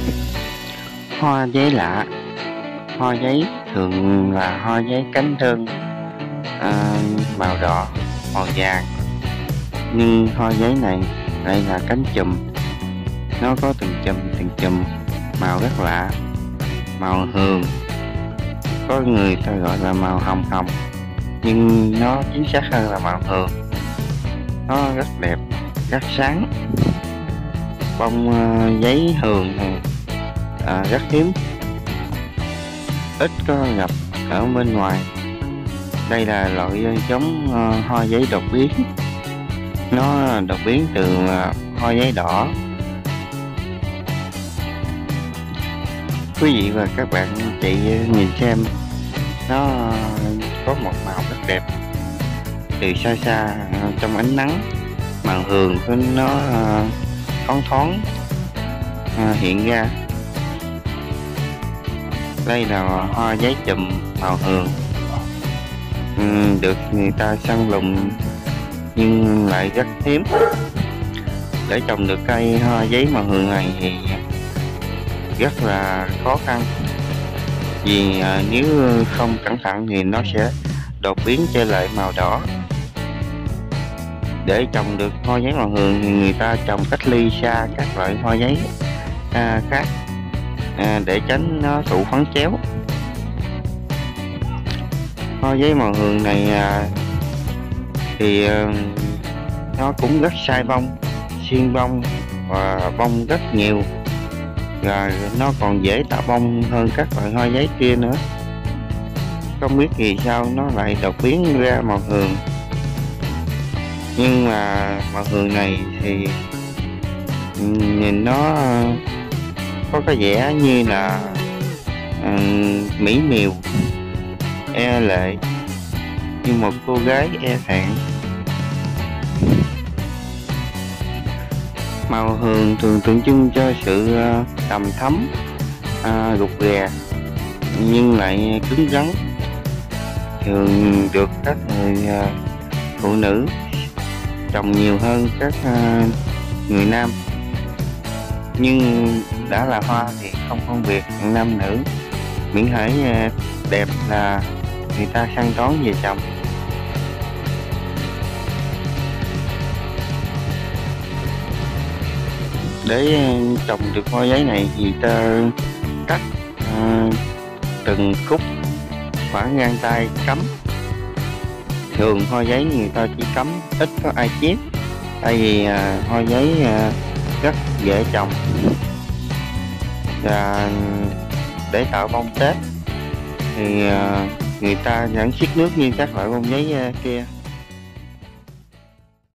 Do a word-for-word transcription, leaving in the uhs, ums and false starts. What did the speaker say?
Hoa giấy lạ. Hoa giấy thường là hoa giấy cánh đơn, à, màu đỏ, màu vàng. Nhưng hoa giấy này lại là cánh chùm. Nó có từng chùm từng chùm, màu rất lạ, màu hường. Có người ta gọi là màu hồng hồng, nhưng nó chính xác hơn là màu hường. Nó rất đẹp, rất sáng. Bông uh, giấy hường này à, rất hiếm, ít có gặp ở bên ngoài. Đây là loại giống uh, hoa giấy đột biến. Nó đột biến từ uh, hoa giấy đỏ. Quý vị và các bạn chị nhìn xem, nó có một màu rất đẹp. Từ xa xa trong ánh nắng, màu hường của nó uh, thoáng thoáng uh, hiện ra. Đây là hoa giấy chùm màu hường, uhm, được người ta săn lùng nhưng lại rất hiếm. Để trồng được cây hoa giấy màu hường này thì rất là khó khăn, vì à, nếu không cẩn thận thì nó sẽ đột biến trở lại màu đỏ. Để trồng được hoa giấy màu hường thì người ta trồng cách ly xa các loại hoa giấy à, khác à, để tránh nó thụ phấn chéo. Hoa giấy màu hường này à, thì à, nó cũng rất sai bông, xiên bông và bông rất nhiều, và nó còn dễ tạo bông hơn các loại hoa giấy kia nữa. Không biết vì sao nó lại đột biến ra màu hường. Nhưng mà màu hường này thì nhìn nó có cái vẻ như là uh, mỹ miều, e lệ, như một cô gái e thẹn. Màu hường thường tượng trưng cho sự uh, đầm thấm, uh, rụt rè, nhưng lại cứng rắn. Thường được các người uh, phụ nữ trồng nhiều hơn các uh, người nam. Nhưng đã là hoa thì không phân biệt nam nữ, miễn hãy uh, đẹp là người ta săn đón về trồng. Để trồng được hoa giấy này thì ta cắt uh, từng khúc khoảng ngang tay cắm. Thường hoa giấy người ta chỉ cắm, ít có ai chiết, tại vì uh, hoa giấy uh, rất dễ trồng, và để tạo bông tết thì uh, người ta vẫn xiết nước như các loại bông giấy uh, kia.